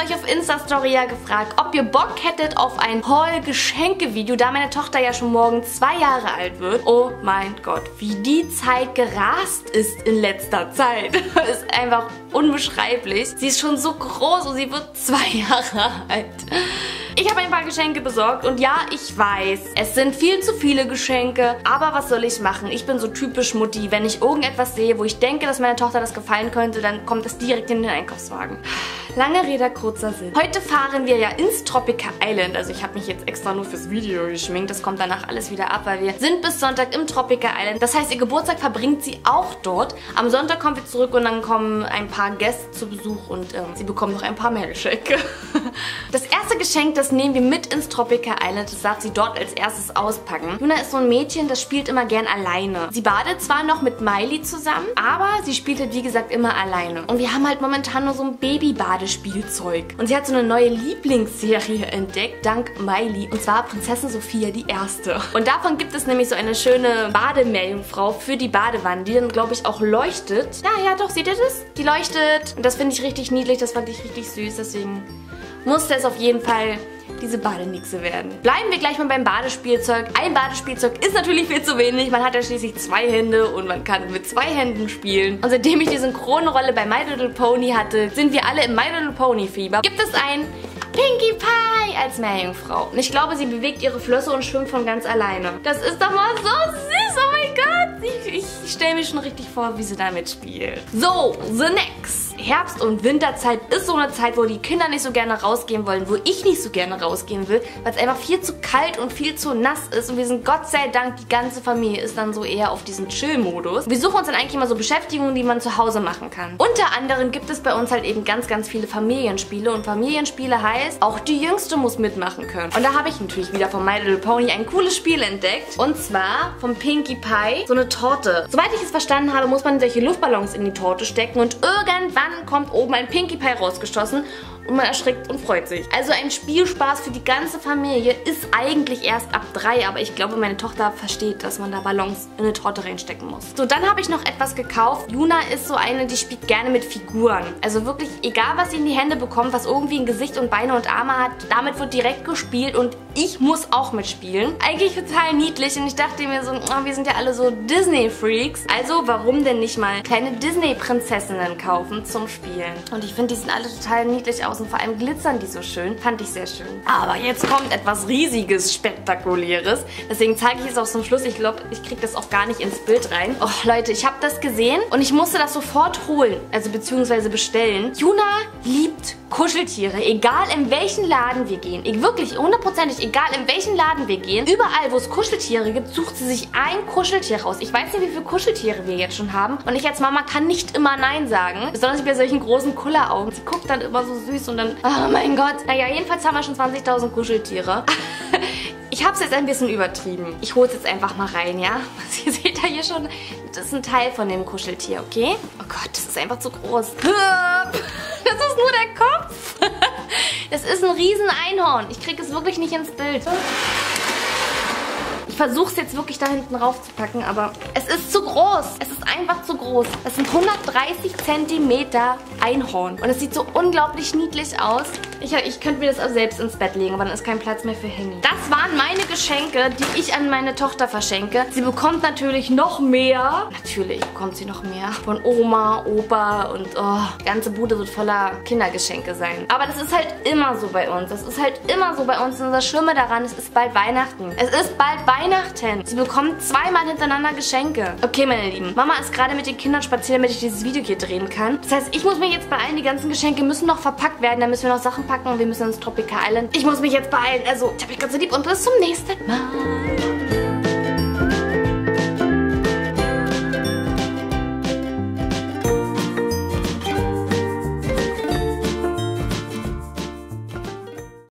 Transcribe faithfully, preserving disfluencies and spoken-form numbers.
euch auf Insta-Story ja gefragt, ob ihr Bock hättet auf ein Haul-Geschenke-Video, da meine Tochter ja schon morgen zwei Jahre alt wird. Oh mein Gott, wie die Zeit gerast ist in letzter Zeit. Ist einfach unbeschreiblich. Sie ist schon so groß und sie wird zwei Jahre alt. Ich habe ein paar Geschenke besorgt und ja, ich weiß, es sind viel zu viele Geschenke, aber was soll ich machen? Ich bin so typisch Mutti. Wenn ich irgendetwas sehe, wo ich denke, dass meiner Tochter das gefallen könnte, dann kommt es direkt in den Einkaufswagen. Lange Rede, kurzer Sinn. Heute fahren wir ja ins Tropical Island. Also ich habe mich jetzt extra nur fürs Video geschminkt. Das kommt danach alles wieder ab, weil wir sind bis Sonntag im Tropical Island. Das heißt, ihr Geburtstag verbringt sie auch dort. Am Sonntag kommen wir zurück und dann kommen ein paar Gäste zu Besuch und ähm, sie bekommen noch ein paar mehr Geschenke. Das erste Geschenk, das nehmen wir mit ins Tropical Island. Das darf sie dort als erstes auspacken. Luna ist so ein Mädchen, das spielt immer gern alleine. Sie badet zwar noch mit Miley zusammen, aber sie spielt halt wie gesagt immer alleine. Und wir haben halt momentan nur so ein Baby-Badespielzeug. Und sie hat so eine neue Lieblingsserie entdeckt, dank Miley. Und zwar Prinzessin Sophia die Erste. Und davon gibt es nämlich so eine schöne Bademeerjungfrau für die Badewanne, die dann, glaube ich, auch leuchtet. Ja, ja, doch, seht ihr das? Die leuchtet. Und das finde ich richtig niedlich, das fand ich richtig süß, deswegen musste es auf jeden Fall diese Badenixe werden. Bleiben wir gleich mal beim Badespielzeug. Ein Badespielzeug ist natürlich viel zu wenig. Man hat ja schließlich zwei Hände und man kann mit zwei Händen spielen. Und seitdem ich die Synchronrolle bei My Little Pony hatte, sind wir alle im My Little Pony Fieber. Gibt es ein Pinkie Pie als Meerjungfrau. Und ich glaube, sie bewegt ihre Flosse und schwimmt von ganz alleine. Das ist doch mal so süß. Oh mein Gott. Ich, ich stelle mir schon richtig vor, wie sie damit spielt. So, the next. Herbst- und Winterzeit ist so eine Zeit, wo die Kinder nicht so gerne rausgehen wollen, wo ich nicht so gerne rausgehen will, weil es einfach viel zu kalt und viel zu nass ist und wir sind Gott sei Dank, die ganze Familie ist dann so eher auf diesen Chill-Modus. Wir suchen uns dann eigentlich immer so Beschäftigungen, die man zu Hause machen kann. Unter anderem gibt es bei uns halt eben ganz, ganz viele Familienspiele und Familienspiele heißt, auch die Jüngste muss mitmachen können. Und da habe ich natürlich wieder von My Little Pony ein cooles Spiel entdeckt und zwar vom Pinkie Pie so eine Torte. Soweit ich es verstanden habe, muss man solche Luftballons in die Torte stecken und irgendwann kommt oben ein Pinkie Pie rausgeschossen und man erschrickt und freut sich. Also ein Spielspaß für die ganze Familie ist eigentlich erst ab drei, aber ich glaube, meine Tochter versteht, dass man da Ballons in eine Torte reinstecken muss. So, dann habe ich noch etwas gekauft. Juna ist so eine, die spielt gerne mit Figuren. Also wirklich, egal was sie in die Hände bekommt, was irgendwie ein Gesicht und Beine und Arme hat, damit wird direkt gespielt und ich muss auch mitspielen. Eigentlich total niedlich und ich dachte mir so, oh, wir sind ja alle so Disney-Freaks. Also warum denn nicht mal kleine Disney-Prinzessinnen kaufen zum Spielen? Und ich finde, die sehen alle total niedlich aus. Und vor allem glitzern die so schön. Fand ich sehr schön. Aber jetzt kommt etwas Riesiges, Spektakuläres. Deswegen zeige ich es auch zum Schluss. Ich glaube, ich kriege das auch gar nicht ins Bild rein. Oh, Leute, ich habe das gesehen und ich musste das sofort holen. Also beziehungsweise bestellen. Juna liebt Kuscheltiere. Egal in welchen Laden wir gehen. Ich, wirklich, hundertprozentig, egal in welchen Laden wir gehen. Überall, wo es Kuscheltiere gibt, sucht sie sich ein Kuscheltier raus. Ich weiß nicht, wie viele Kuscheltiere wir jetzt schon haben. Und ich als Mama kann nicht immer Nein sagen. Besonders bei solchen großen Kulleraugen. Sie guckt dann immer so süß und dann, oh mein Gott. Naja, jedenfalls haben wir schon zwanzigtausend Kuscheltiere. Ich habe es jetzt ein bisschen übertrieben. Ich hole es jetzt einfach mal rein, ja? Ihr seht ja hier schon, das ist ein Teil von dem Kuscheltier, okay? Oh Gott, das ist einfach zu groß. Das ist nur der Kopf. Das ist ein riesen Einhorn. Ich kriege es wirklich nicht ins Bild. Ich versuche es jetzt wirklich da hinten raufzupacken, aber es ist zu groß. Es ist einfach zu groß. Das sind hundertdreißig Zentimeter Einhorn. Und es sieht so unglaublich niedlich aus. Ich, ich könnte mir das auch selbst ins Bett legen, aber dann ist kein Platz mehr für Henny. Das waren meine Geschenke, die ich an meine Tochter verschenke. Sie bekommt natürlich noch mehr. Natürlich bekommt sie noch mehr. Von Oma, Opa und oh, die ganze Bude wird voller Kindergeschenke sein. Aber das ist halt immer so bei uns. Das ist halt immer so bei uns. Und das Schlimme daran, es ist bald Weihnachten. Es ist bald Weihnachten. Sie bekommt zweimal hintereinander Geschenke. Okay, meine Lieben. Mama ist gerade mit den Kindern spazieren, damit ich dieses Video hier drehen kann. Das heißt, ich muss mich jetzt beeilen. Die ganzen Geschenke müssen noch verpackt werden. Da müssen wir noch Sachen packen und wir müssen ins Tropical Island. Ich muss mich jetzt beeilen. Also, ich hab euch ganz so lieb und bis zum nächsten Mal.